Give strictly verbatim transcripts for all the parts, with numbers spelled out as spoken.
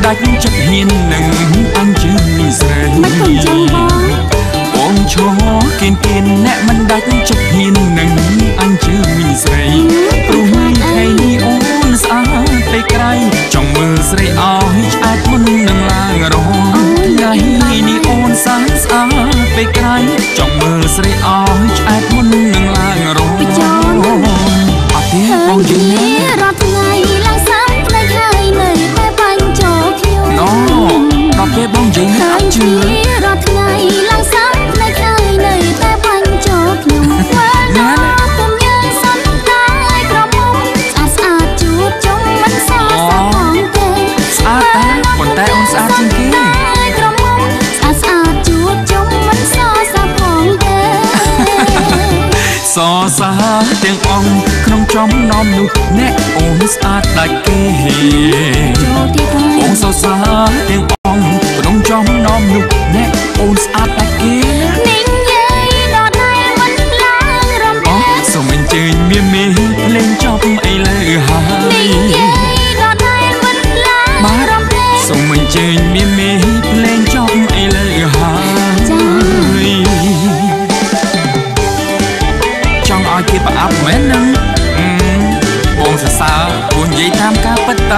ដាច់ចិត្តហ៊ាននឹងអញ្ជើញស្រីមិនគំចាំបងឈរគៀនគៀនអ្នកមិនដាច់ចិត្តហ៊ាននឹងអញ្ជើញស្រីព្រោះថ្ងៃនេះអូនស្អាតទៅក្រៃចង់មើលស្រីអស់ឆ្អែតមុននឹងឡើងរហូតថ្ងៃនេះអូនស្អាតស្អាតទៅក្រៃចង់មើលស្រីអស់ឆ្អែតមុននឹងឡើងរហូតអត់ទេបងយល់ទេរត់ថ្ងៃឡើងសាំផ្នែកហើយនៅតែបាញ់ចោលខ្ញុំណូដល់ពេលបងយល់អត់ជឿរត់ថ្ងៃឡើងសាំផ្នែកហើយនៅតែបាញ់ចោលខ្ញុំណាខ្ញុំយើងសន្តាយក្រមុំស្អាតស្អាតជួបជុំមិនសោះសាផងទេស្អាតតែប៉ុន្តែអូនស្អាតជាងគេក្រមុំស្អាតស្អាតជួបជុំមិនសោះសាផងទេសរសើរទាំងអង្គក្នុងចំណោមនោះអ្នកអូនស្អាតដាច់គេបងសរសើរទាំងអង្គក្នុងចំណោមនោះអ្នកអូនស្អាតដាច់គេនាងយាយដល់តែមិនឡើងរំលែកសូមអញ្ជើញមាមេភ្លេងចប់អីលើហើយនាងយាយដល់តែមិនឡើងរំលែកសូមអញ្ជើញមាមេភ្លេងចប់អីលើហើយចង់ឲ្យគេប្រអាប់មែននឹងបងសរសើរបងនិយាយតាមការពិតតា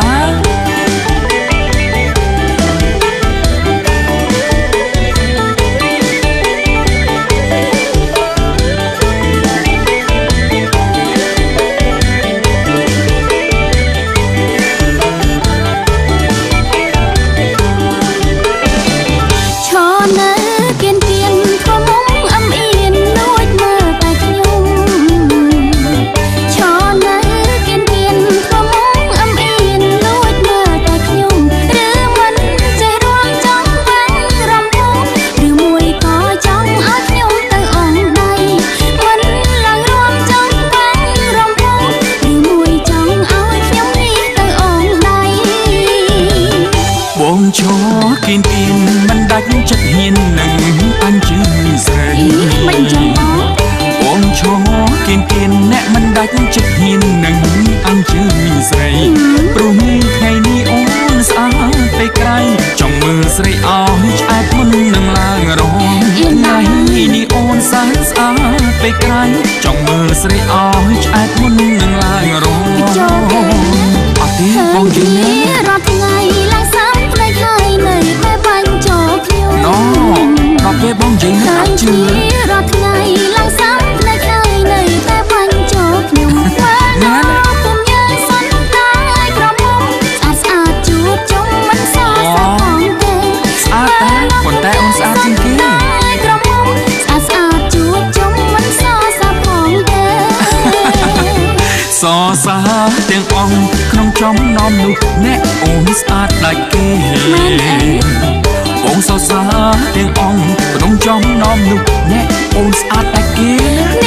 ឈរគៀនគៀនមិនដាច់ចិត្តហ៊ាននឹងអញ្ជើញស្រីមិនចឹងបងឈរគៀនគៀនអ្នកមិនដាច់ចិត្តហ៊ាននឹងអញ្ជើញស្រីព្រោះថ្ងៃនេះអូនស្អាតទៅក្រៃចង់មើលស្រីអស់ឆ្អែតមុននឹងឡើងរហូតថ្ងៃនេះអូនស្អាតស្អាតទៅក្រៃចង់មើលស្រីអស់ឆ្អែតមុននឹងឡើងរហូតអត់ទេបងយល់ទេរត់ថ្ងៃឡើងសាំផ្នែកហើយនៅតែបាញ់ចោលខ្ញុំណូដល់ពេលបងនិយាយអត់ជឿរត់ថ្ងៃឡើងសាំផ្នែកហើយនៅតែបាញ់ចោលខ្ញុំណាខ្ញុំយើងសន្តាយក្រមុំស្អាតស្អាតជួបជុំមិនសោះសាផងទេស្អាតតែប៉ុន្តែអូនស្អាតជាងគេក្រមុំស្អាតស្អាតជួបជុំមិនសោះសាផងទេសរសើរទាំងអង្គក្នុងចំណោមនោះអ្នកអូនស្អាតដាច់គេបងសរសើរទាំងអង្គក្នុងចំណោមនោះអ្នកអូនស្អាតដាច់គេ